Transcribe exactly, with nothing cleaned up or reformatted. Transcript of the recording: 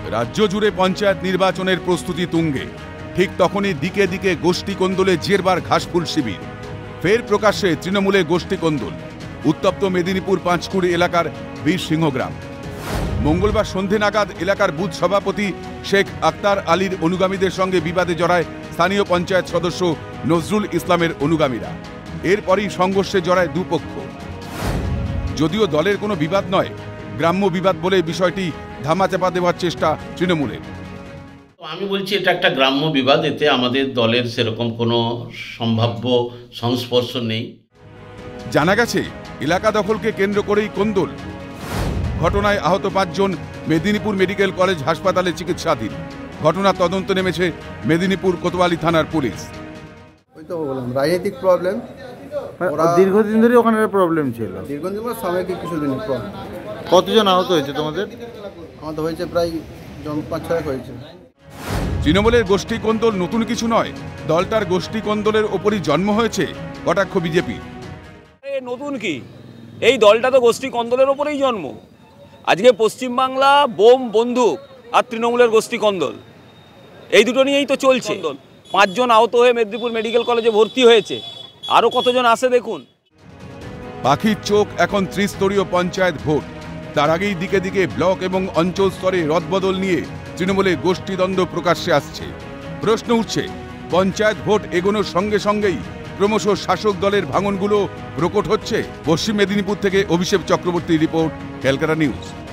রাজ্য জুড়ে পঞ্চায়েত নির্বাচনের প্রস্তুতি তুঙ্গে। ঠিক তখনই দিকে দিকে গোষ্ঠী কোন্দলে জেরবার ঘাসফুল শিবির। ফের প্রকাশ্যে তৃণমূলে গোষ্ঠী কোন্দল। উত্তপ্ত মেদিনীপুর পাঁচকুড়ি এলাকার বীর সিংহগ্রাম। মঙ্গলবার সন্ধে নাগাদ এলাকার বুথ সভাপতি শেখ আক্তার আলীর অনুগামীদের সঙ্গে বিবাদে জড়ায় স্থানীয় পঞ্চায়েত সদস্য নজরুল ইসলামের অনুগামীরা। এরপরই সংঘর্ষে জড়ায় দুপক্ষ। যদিও দলের কোনো বিবাদ নয়, গ্রাম্য বিবাদ বলে বিষয়টি ধামাচাপা দেওয়ার চেষ্টা তৃণমূলের। আমি বলছি এটা একটা গ্রাম্য বিবাদ, এতে আমাদের দলের সেরকম কোনো সম্ভাব্য সংস্পর্শ নেই। জানা গেছে এলাকা দখলকে কেন্দ্র করেই কোন্দল। ঘটনায় আহত পাঁচজন মেদিনীপুর মেডিকেল কলেজ হাসপাতালে চিকিৎসাধীন। ঘটনার তদন্ত নেমেছে মেদিনীপুর কোতোয়ালি থানার পুলিশ। ওই তো বললাম রাজনৈতিক প্রবলেম, দীর্ঘদিন ধরে ওখানে প্রবলেম ছিল। দীর্ঘদিন পর সাময়িক কিছুদিনের প্রবলেম। কতজন আহত হয়েছে তোমাদের? আমাদের হয়েছে প্রায় জন পাঁচ ছয় হয়েছে। তৃণমূলের গোষ্ঠী কোন্দল নতুন কিছু নয়, দলটার গোষ্ঠী কোন্দলের ওপরই জন্ম হয়েছে কটাক্ষ বিজেপি। নতুন কি, এই দলটা তো গোষ্ঠী কোন্দলের ওপরেই জন্ম। আজকে পশ্চিমবাংলা বোম বন্দুক আর তৃণমূলের গোষ্ঠী কোন্দল, এই দুটো নিয়েই তো চলছে। পাঁচজন আহত হয়ে মেদিনীপুর মেডিকেল কলেজে ভর্তি হয়েছে, আরও কতজন আসে দেখুন। পাখির চোখ এখন ত্রিস্তরীয় পঞ্চায়েত ভোট। তার আগেই দিকে দিকে ব্লক এবং অঞ্চল স্তরে রদবদল নিয়ে তৃণমূলে গোষ্ঠীদ্বন্দ্ব প্রকাশ্যে আসছে। প্রশ্ন উঠছে, পঞ্চায়েত ভোট এগোনোর সঙ্গে সঙ্গেই ক্রমশ শাসক দলের ভাঙনগুলো প্রকট হচ্ছে। পশ্চিম মেদিনীপুর থেকে Abhishek Chakraborty report, Calcutta news.